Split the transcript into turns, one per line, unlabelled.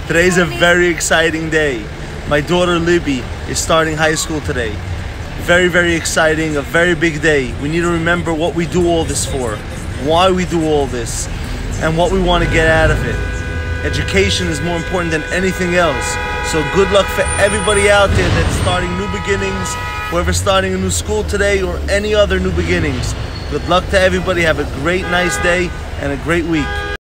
Today's a very exciting day. My daughter Libby is starting high school today. Very, very exciting, a very big day. We need to remember what we do all this for, why we do all this, and what we want to get out of it. Education is more important than anything else. So good luck for everybody out there that's starting new beginnings, whoever's starting a new school today or any other new beginnings. Good luck to everybody. Have a great, nice day and a great week.